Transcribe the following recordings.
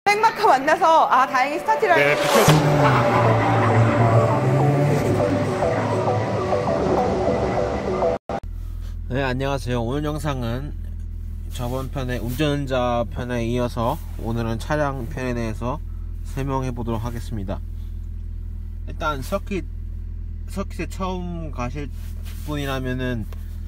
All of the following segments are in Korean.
백마크 만나서 다행히 스타트를 네, 네, 안녕하세요. 오늘 영상은 저번 편에 운전자 편에 이어서 오늘은 차량 편에 대해서 설명해 보도록 하겠습니다. 일단 서킷에 처음 가실 분이라면은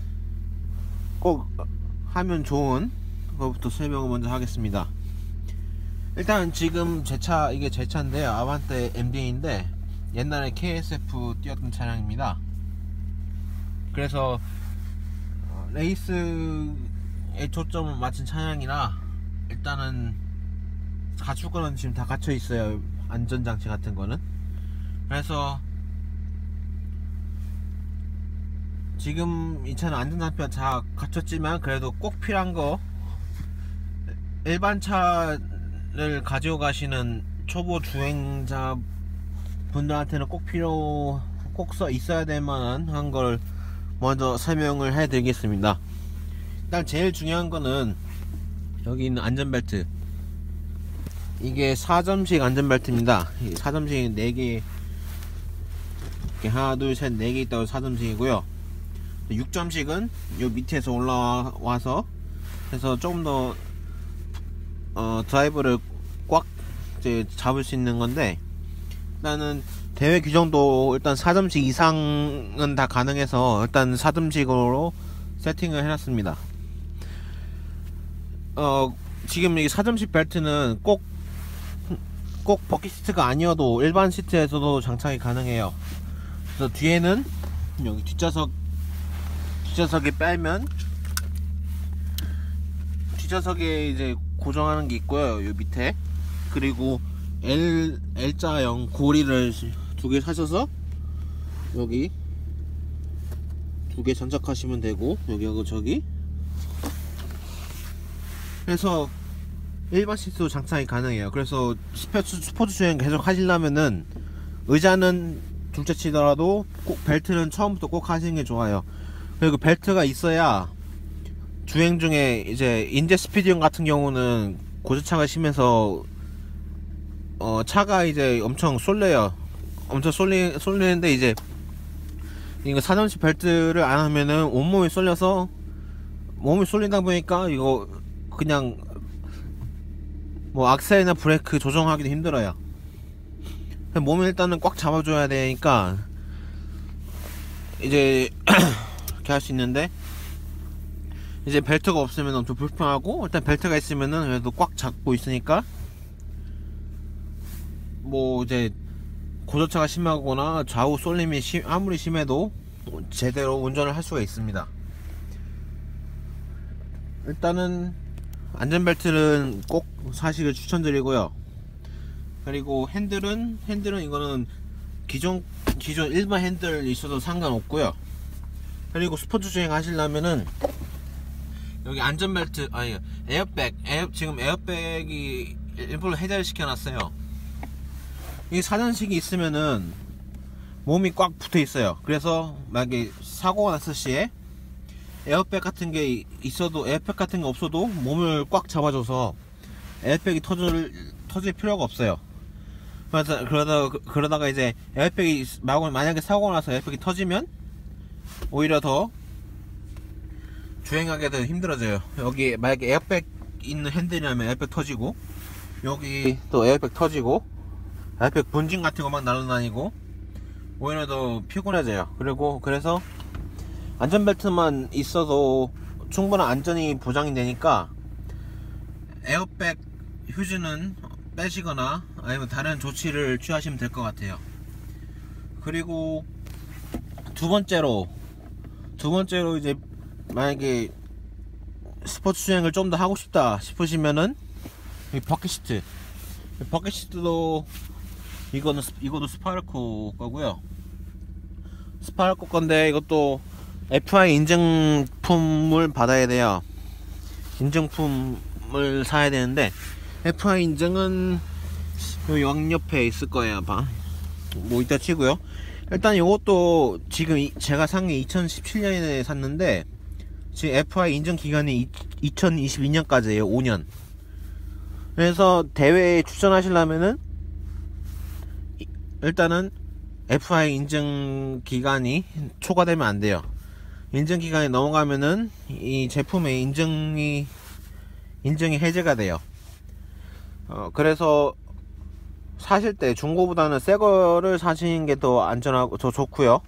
꼭 하면 좋은 그것부터 설명을 먼저 하겠습니다. 일단 지금 제 차, 이게 제 차인데요. 아반떼 MD인데 옛날에 KSF 뛰었던 차량입니다. 그래서 레이스에 초점을 맞춘 차량이라 일단은 갖출 거는 지금 다 갖춰 있어요. 안전장치 같은 거는. 그래서 지금 이 차는 안전장치가 다 갖췄지만 그래도 꼭 필요한 거, 일반 차를 가지고 가시는 초보 주행자 분들한테는 꼭 써 있어야 될 만한 한 걸 먼저 설명을 해 드리겠습니다. 일단 제일 중요한 거는 여기 있는 안전벨트. 이게 4점식 안전벨트입니다. 4점식 4개, 이렇게 하나 둘 셋 4개 있다고 4점식이고요 6점식은 요 밑에서 올라와서 해서 조금 더 드라이브를 꽉 이제 잡을 수 있는 건데, 일단은 대회 규정도 일단 4점씩 이상은 다 가능해서 일단 4점씩으로 세팅을 해놨습니다. 지금 이 4점씩 벨트는 꼭 버킷 시트가 아니어도 일반 시트에서도 장착이 가능해요. 그래서 뒤에는 여기 뒷좌석에 빼면 뒷좌석에 이제 고정하는 게 있고요. 요 밑에. 그리고 L자형 고리를 2개 사셔서 여기 2개 장착하시면 되고, 여기하고 저기 해서 일반 시트도 장착이 가능해요. 그래서 스포츠 주행 계속 하시려면은 의자는 둘째 치더라도 꼭 벨트는 처음부터 꼭 하시는 게 좋아요. 그리고 벨트가 있어야 주행 중에 이제 인제 스피드형 같은 경우는 고저차가 심해서 차가 이제 엄청 쏠려요. 엄청 쏠리는데 이제 이거 4점식 벨트를 안 하면은 온몸이 쏠려서, 몸이 쏠리다 보니까 이거 그냥 뭐 악셀이나 브레이크 조정하기도 힘들어요. 몸을 일단은 꽉 잡아줘야 되니까 이제 이렇게 할 수 있는데, 이제 벨트가 없으면 엄청 불편하고, 일단 벨트가 있으면은 그래도 꽉 잡고 있으니까 뭐 이제 고저차가 심하거나 좌우 쏠림이 아무리 심해도 제대로 운전을 할 수가 있습니다. 일단은 안전벨트는 꼭 사시길 추천드리고요. 그리고 핸들은 이거는 기존 일반 핸들 있어도 상관없고요. 그리고 스포츠 주행 하시려면은 여기 안전벨트, 지금 에어백이 일부러 해제를 시켜놨어요. 이 4전식이 있으면은 몸이 꽉 붙어 있어요. 그래서 만약에 사고가 났을 시에 에어백 같은 게 있어도, 에어백 같은 게 없어도 몸을 꽉 잡아줘서 에어백이 터질 필요가 없어요. 그래서 그러다가 이제 에어백이 만약에 사고가 나서 에어백이 터지면 오히려 더 주행하기가 더 힘들어져요. 여기 만약에 에어백 있는 핸들이라면 에어백 터지고, 여기 또 에어백 터지고, 에어백 분진 같은 거 막 날아다니고 오히려 더 피곤해져요. 그래서 안전벨트만 있어도 충분한 안전이 보장이 되니까 에어백 휴즈는 빼시거나 아니면 다른 조치를 취하시면 될 것 같아요. 그리고 두 번째로 이제 만약에 스포츠 주행을 좀 더 하고 싶다 싶으시면은 이 버킷시트도 이거도 스파르코 거고요. 스파르코 건데 이것도 FI 인증품을 받아야 돼요. 인증품을 사야 되는데 FI 인증은 요 양옆에 있을 거예요. 뭐 이따 치고요. 일단 이것도 지금 제가 산 게 2017년에 샀는데 지금 FI 인증 기간이 2022년까지예요. 5년. 그래서 대회에 출전하시려면은 일단은 FI 인증 기간이 초과되면 안 돼요. 인증 기간이 넘어가면은 이 제품의 인증이 해제가 돼요. 그래서 사실 때 중고보다는 새 거를 사시는 게 더 안전하고 더 좋고요.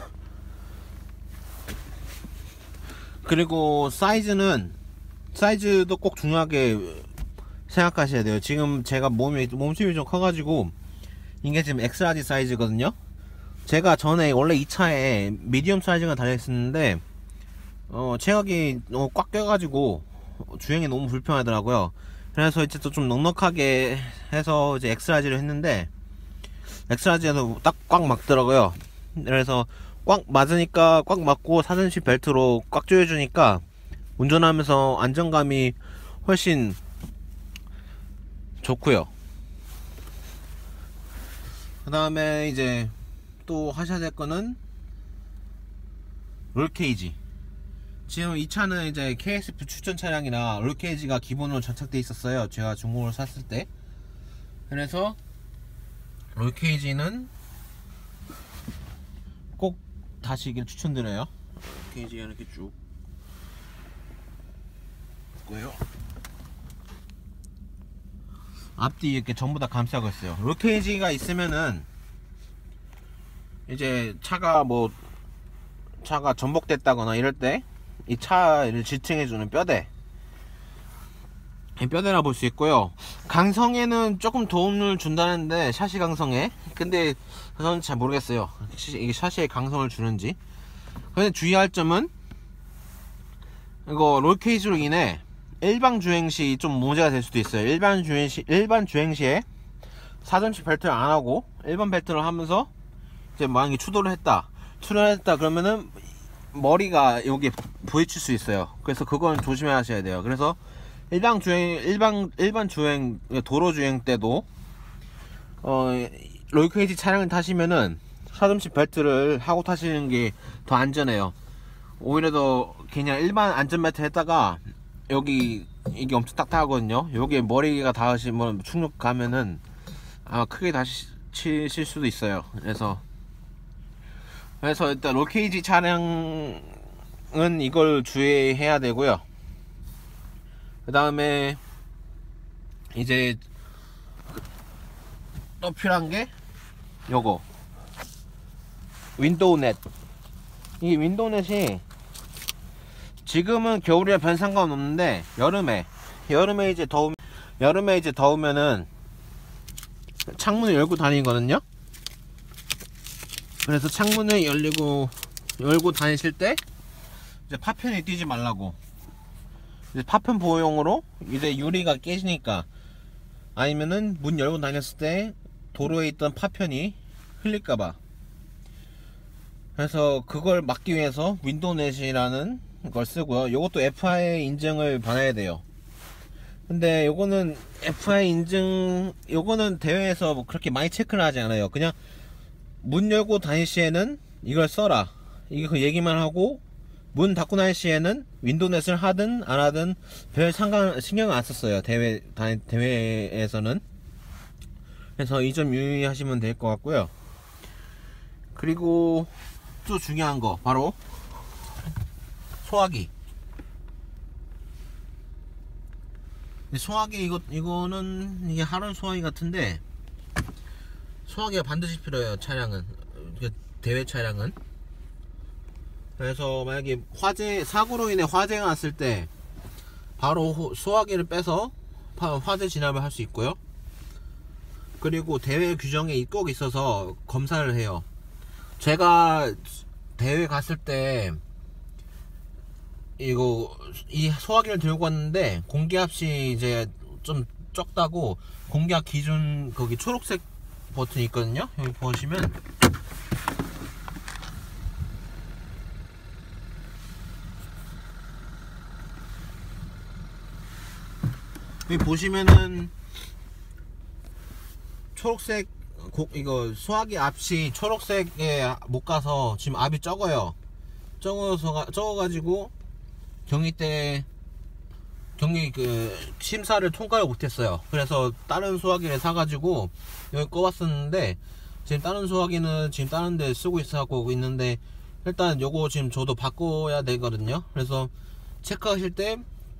그리고 사이즈도 꼭 중요하게 생각하셔야 돼요. 지금 제가 몸집이 좀 커가지고 이게 지금 엑스라지 사이즈거든요. 제가 전에 원래 이 차에 미디엄 사이즈가 달려있었는데 체격이 너무 꽉 껴가지고 주행이 너무 불편하더라고요. 그래서 이제 또 좀 넉넉하게 해서 이제 엑스라지를 했는데 엑스라지에서 딱 꽉 맞더라고요. 그래서 꽉 맞으니까 꽉 맞고 4cm 벨트로 꽉 조여주니까 운전하면서 안정감이 훨씬 좋고요. 그 다음에 이제 또 하셔야 될 거는 롤케이지. 지금 이 차는 이제 KSF 추천 차량이라 롤케이지가 기본으로 장착되어 있었어요. 제가 중고로 샀을 때. 그래서 롤케이지는 꼭 다시기를 추천드려요. 롤케이지가 이렇게 쭉 있고요. 앞뒤 이렇게 전부 다 감싸고 있어요. 롤케이지가 있으면은 이제 차가 전복됐다거나 이럴 때 이 차를 지탱해주는 뼈대라 볼 수 있고요. 강성에는 조금 도움을 준다는데, 샤시 강성에. 근데 저는 잘 모르겠어요, 이게 샤시에 강성을 주는지. 근데 주의할 점은 이거 롤케이지로 인해 일반 주행시 좀 문제가 될 수도 있어요. 일반 주행시에 4cm 벨트를 안 하고 일반 벨트를 하면서 이제 만약에 추돌을 했다 그러면은 머리가 여기 부딪힐 수 있어요. 그래서 그건 조심하셔야 돼요. 그래서 일반 주행 도로 주행 때도 롤케이지 차량을 타시면은 4cm 벨트를 하고 타시는 게 더 안전해요. 오히려 더 그냥 일반 안전벨트 했다가 여기 이게 엄청 딱딱하거든요. 여기에 머리가 닿으시면 충격 가면은 아마 크게 다치실 수도 있어요. 그래서 일단 롤케이지 차량은 이걸 주의해야 되고요. 그 다음에 이제 또 필요한 게 요거 윈도우 넷. 이 윈도우 넷이 지금은 겨울이라 별 상관없는데 여름에 이제 더우면은 창문을 열고 다니거든요. 그래서 창문을 열고 다니실 때 이제 파편이 뛰지 말라고. 이제 파편 보호용으로 이제 유리가 깨지니까, 아니면은 문 열고 다녔을 때 도로에 있던 파편이 흘릴까봐. 그래서 그걸 막기 위해서 윈도우 넷이라는 걸 쓰고요. 요것도 FI 인증을 받아야 돼요. 근데 요거는 FI 인증, 요거는 대회에서 뭐 그렇게 많이 체크를 하지 않아요. 그냥 문 열고 다닐 시에는 이걸 써라, 이거 그 얘기만 하고, 문 닫고 다닐 시에는 윈도우 넷을 하든 안 하든 별 신경을 안 썼어요, 대회에서는. 그래서 이 점 유의하시면 될 것 같고요. 그리고 또 중요한 거 바로 소화기. 소화기 이거는 이게 하런 소화기 같은데, 소화기가 반드시 필요해요, 차량은. 대회 차량은. 그래서 만약에 사고로 인해 화재가 났을 때 바로 소화기를 빼서 화재 진압을 할 수 있고요. 그리고 대회 규정에 꼭 있어서 검사를 해요. 제가 대회 갔을 때 이 소화기를 들고 왔는데 공기압이 이제 좀 적다고, 공기압 기준 거기 초록색 버튼이 있거든요. 여기 보시면 여기 보시면은 초록색, 이거 소화기 압이 초록색에 못 가서 지금 압이 적어요. 적어가지고 경위 때 경기 심사를 통과를 못했어요. 그래서 다른 소화기를 사가지고 여기 꼽았었는데, 지금 다른 소화기는 지금 다른 데 쓰고 있어갖고 있는데, 일단 요거 지금 저도 바꿔야 되거든요. 그래서 체크하실 때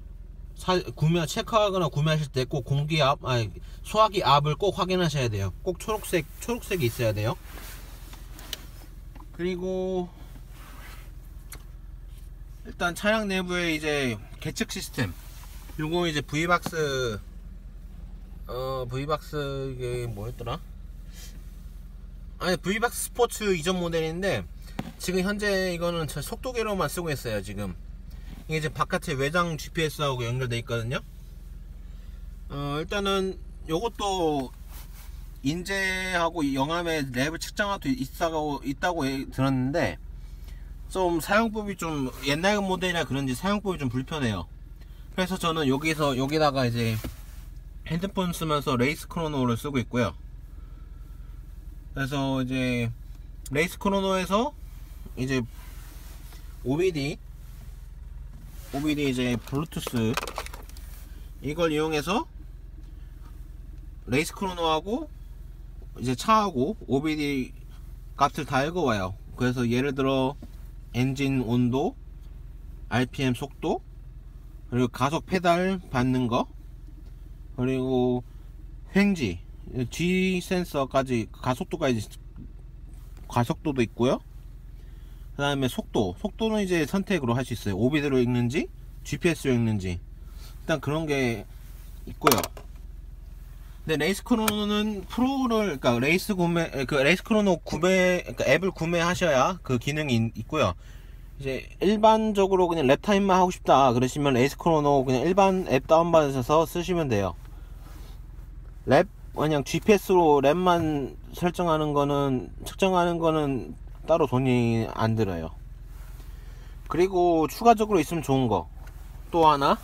체크하거나 구매하실 때 꼭 소화기 압을 꼭 확인하셔야 돼요. 꼭 초록색이 있어야 돼요. 그리고 일단 차량 내부에 이제 계측 시스템, 요거 이제 V박스 이게 뭐였더라? 아니, V박스 스포츠 이전 모델인데, 지금 현재 이거는 속도계로만 쓰고 있어요. 지금 이게 이제 바깥에 외장 GPS하고 연결되어 있거든요. 일단은 요것도 인제하고 영암에 랩을 측정하고 있다고 들었는데, 좀 사용법이 좀 옛날 모델이라 그런지 사용법이 좀 불편해요. 그래서 저는 여기다가 이제 핸드폰 쓰면서 레이스 크로노를 쓰고 있고요. 그래서 이제 레이스 크로노에서 이제 OBD 이제 블루투스 이걸 이용해서 레이스 크로노하고 이제 차하고 OBD 값을 다 읽어와요. 그래서 예를 들어 엔진 온도, RPM 속도, 그리고 가속 페달 받는 거, 그리고 횡지, G 센서까지 가속도도 있고요. 그 다음에 속도는 이제 선택으로 할 수 있어요. OBD로 읽는지 GPS로 읽는지, 일단 그런 게 있고요. 근데 레이스 크로노는 그러니까 레이스 크로노 그러니까 앱을 구매하셔야 그 기능이 있고요. 이제 일반적으로 그냥 랩타임만 하고 싶다 그러시면 레이스 크로노 그냥 일반 앱 다운받으셔서 쓰시면 돼요. 그냥 GPS로 랩만 측정하는 거는 따로 돈이 안 들어요. 그리고 추가적으로 있으면 좋은 거 또 하나,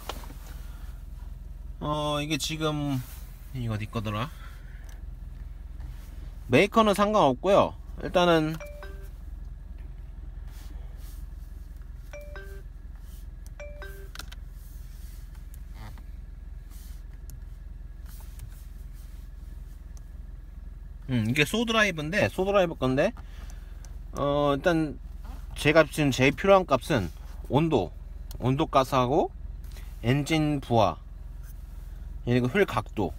이게 지금 이거 어디 거더라? 메이커는 상관없고요. 일단은 이게 소드라이브 건데, 일단 제가 지금 제일 필요한 값은 온도 가스하고 엔진 부하, 그리고 휠 각도.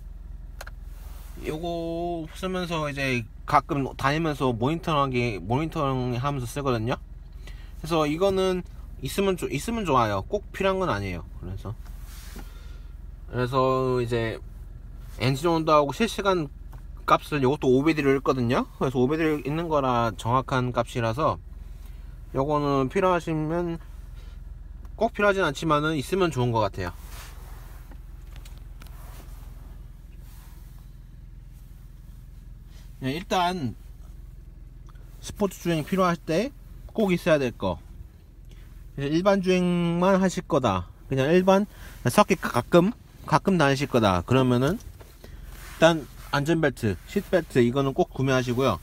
요거 쓰면서 이제 가끔 다니면서 모니터링 하면서 쓰거든요. 그래서 이거는 있으면 좋아요. 꼭 필요한 건 아니에요. 그래서 이제 엔진 온도하고 실시간 값을 요것도 OBD를 읽거든요. 그래서 OBD를 읽는 거라 정확한 값이라서 요거는 필요하시면, 꼭 필요하진 않지만은 있으면 좋은 것 같아요. 일단 스포츠 주행 필요할 때 꼭 있어야 될 거, 일반 주행만 하실 거다, 그냥 일반 서킷 가끔 다니실 거다 그러면은 일단 안전벨트, 시트벨트 이거는 꼭 구매하시고요.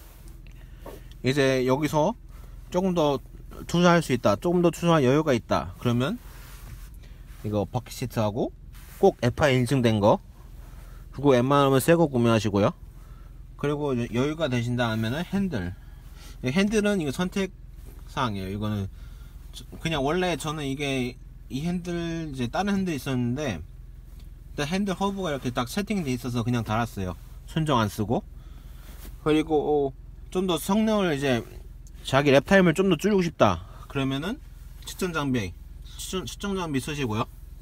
이제 여기서 조금 더 투자할 수 있다, 조금 더 투자할 여유가 있다 그러면 이거 버킷 시트하고 꼭 FI 인증된 거, 그리고 웬만하면 새거 구매하시고요. 그리고 이제 여유가 되신다 하면은 핸들은 이거 선택사항이에요. 이거는 그냥 원래 저는 이 핸들 이제 다른 핸들 있었는데, 일단 핸들 허브가 이렇게 딱 세팅돼 있어서 그냥 달았어요. 순정 안 쓰고. 그리고 좀 더 성능을 이제 자기 랩타임을 좀 더 줄이고 싶다 그러면은 측정 장비 쓰시고요.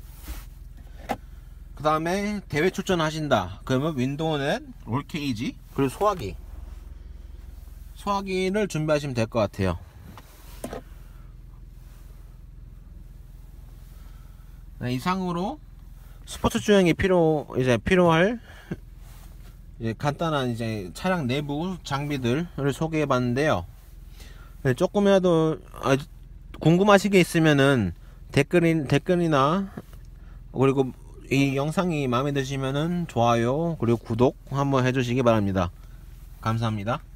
그 다음에 대회 출전하신다 그러면 윈도우넷, 롤케이지, 그리고 소화기를 준비하시면 될 것 같아요. 이상으로 스포츠 주행에 필요할 이제 간단한 이제 차량 내부 장비들을 소개해 봤는데요. 조금이라도 궁금하신 게 있으면은 댓글이나, 그리고 이 영상이 마음에 드시면은 좋아요, 그리고 구독 한번 해주시기 바랍니다. 감사합니다.